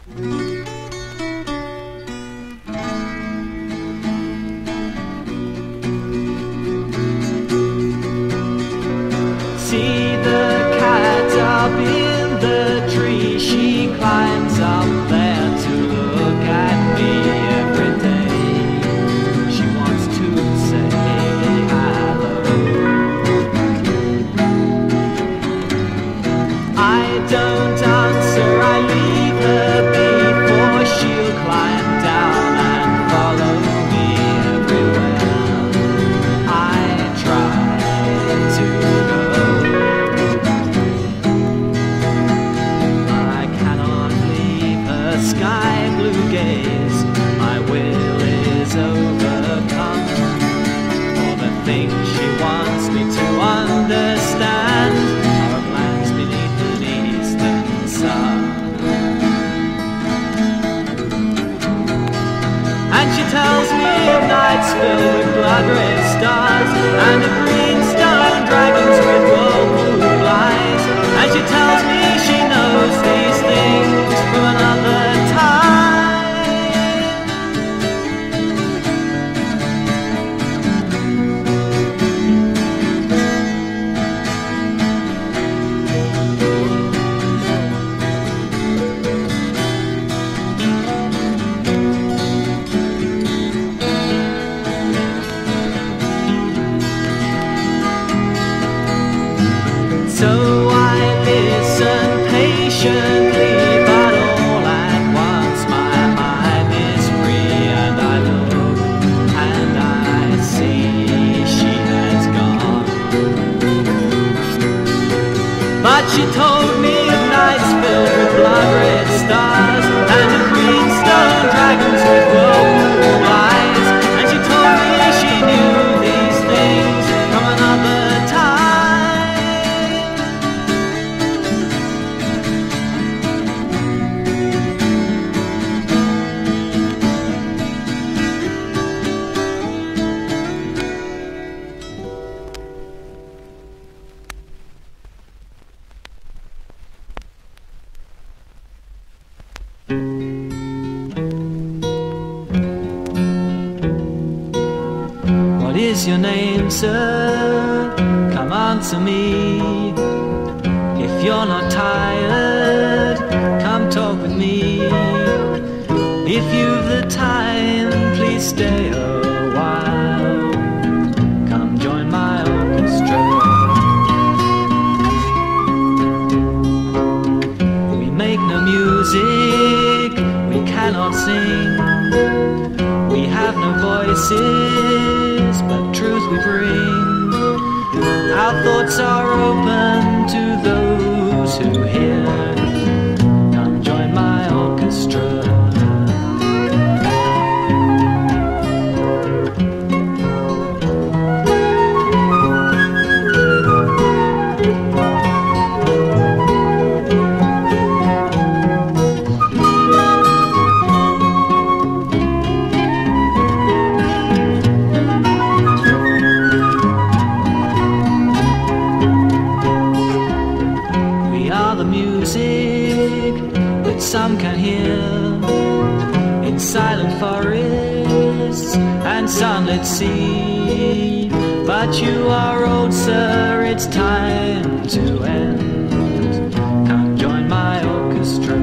See the cat up in the tree, she climbs up there to look at me every day. She wants to say hello. I don't answer, I leave her before she'll climb down and follow me everywhere. I try to go, but I cannot leave her sky blue gaze. My will is overcome for the things she wants me to understand are plans beneath an eastern sun. And she tells me of nights filled with blood-red stars and of greenstone dragons with whirlpool eyes. And she tells me she knows these things from another time. So I listen patiently, but all at once my mind is free, and I look and I see she has gone. But she told me of nights filled with blood-red stars and of greenstone dragons with whirlpool eyes. And she told me she knew these things from another time. What is your name, sir? Come answer me. If you're not tired, come talk with me. If you've the time, please stay a while. Come join my orchestra. We make no music, we cannot sing. We have no voices, but truth we bring. Our thoughts are open to those who hear. Come join my orchestra. Some can hear in silent forests and sunlit sea. But you are old, sir, it's time to end. Come join my orchestra.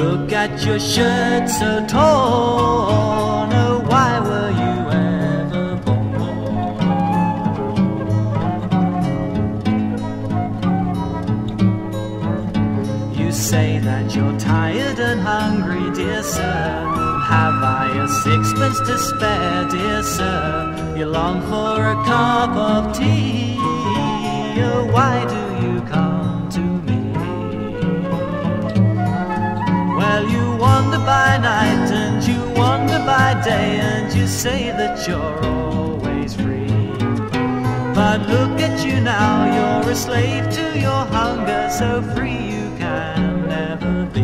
Look at your shirt so torn. Oh, why were you ever born? You say that you're tired and hungry, dear sir. Have I a sixpence to spare, dear sir? You long for a cup of tea. Oh, why do you come to me? Well, you wander by night and you wander by day, and you say that you're always free. But look at you now, you're a slave to your hunger, so free you can never be.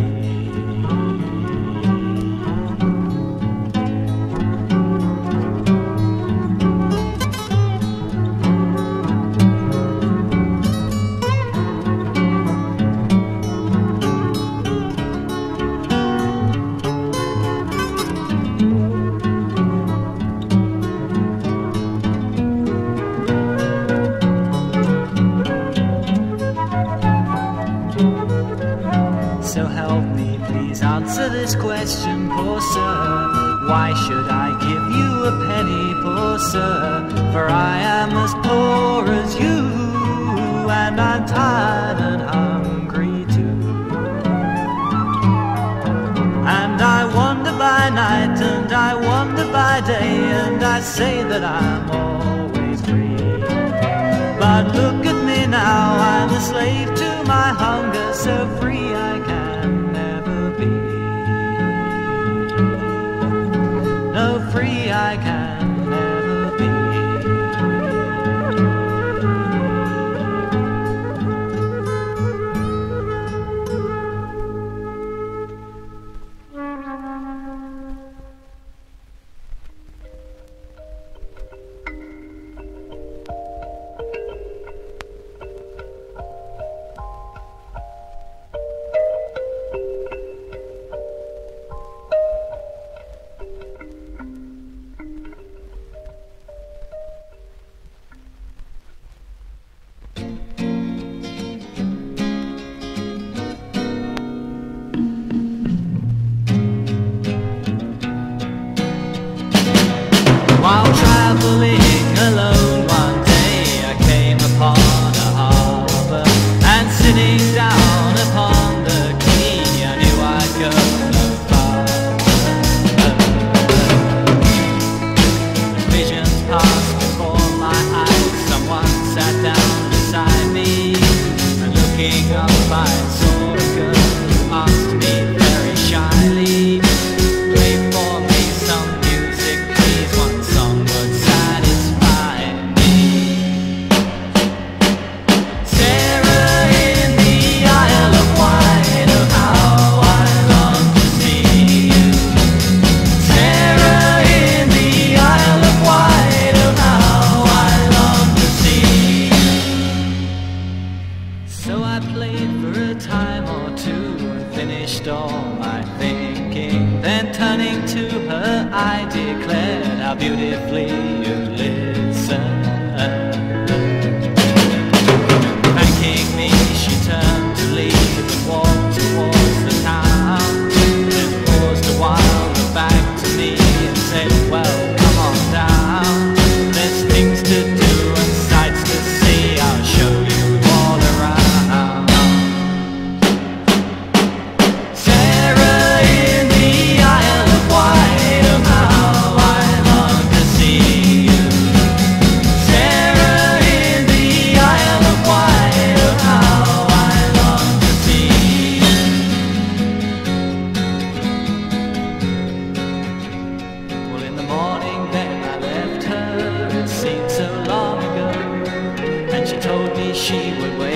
So help me, please answer this question, poor sir. Why should I give you a penny, poor sir? For I am as poor as you, and I'm tired and hungry too. And I wander by night and I wander by day, and I say that I'm always free. But look at me now, I'm a slave to my hunger, so free I can never be. No, free I can never be. While traveling alone one day, I came upon a harbor, and sitting down upon the quay, I knew I'd go no farther. Visions passed before my eyes, someone sat down beside me, and looking up I saw a girl who asked me very shyly, play for me some music, please, one song would satisfy me. Sarah in the Isle of Wight, oh how I long to see you. Sarah in the Isle of Wight, oh how I long to see you. So I played for a time or two and finished all my thinking. Then turning to her I declared how beautifully you listen. Thanking me she turned to leave and walked towards the town. Then paused a while, looked back to me and said, well, come on down. There's things to do and sights to see, I'll show you all around. Sarah in the Isle of Wight, oh how I long to see you. Sarah in the Isle of Wight, oh how I long to see you. Well, in the morning then I left her, it seemed so long ago, and she told me she would wait